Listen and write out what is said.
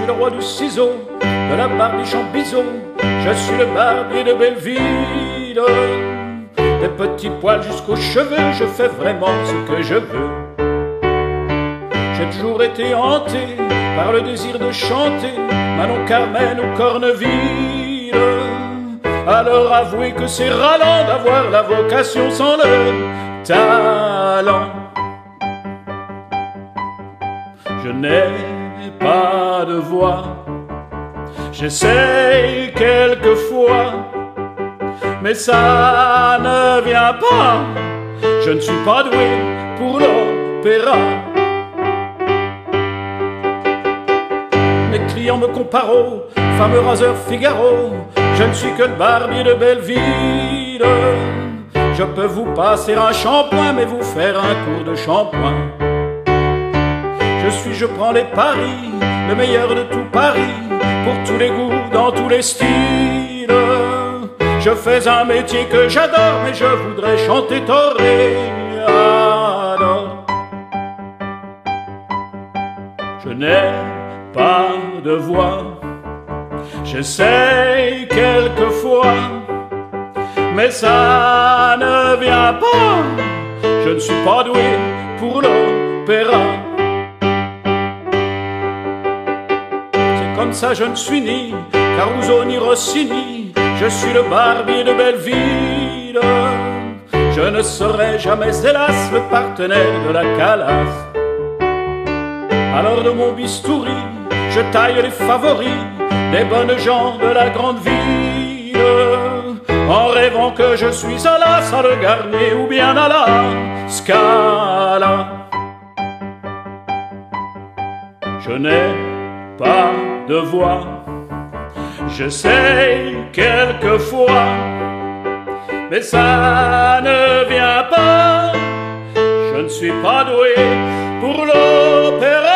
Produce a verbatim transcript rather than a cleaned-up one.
le roi du ciseau, de la barbiche en biseau. Je suis le barbier de Belleville. Des petits poils jusqu'aux cheveux, je fais vraiment ce que je veux. J'ai toujours été hanté par le désir de chanter Manon, Carmen ou Corneville. Alors avouez que c'est ralent d'avoir la vocation sans le talent. Je n'ai pas de voix, j'essaye quelquefois, mais ça ne vient pas. Je ne suis pas doué pour l'opéra. Mes clients me comparent au fameux raseur Figaro. Je ne suis que le barbier de Belleville. Je peux vous passer un shampoing, mais vous faire un cours de shampoing. Je suis, je prends les paris, le meilleur de tout Paris, pour tous les goûts, dans tous les styles. Je fais un métier que j'adore, mais je voudrais chanter toréador. Je n'ai pas de voix, j'essaye quelquefois, mais ça ne vient pas. Je ne suis pas doué pour l'opéra. Comme ça je ne suis ni Caruso ni Rossini, je suis le barbier de Belleville. Je ne serai jamais hélas le partenaire de la calasse. Alors de mon bistouri, je taille les favoris des bonnes gens de la grande ville, en rêvant que je suis à la salle Garnier ou bien à la Scala. Je n'ai pas de voix, j'essaye quelquefois, mais ça ne vient pas. Je ne suis pas doué pour l'opéra.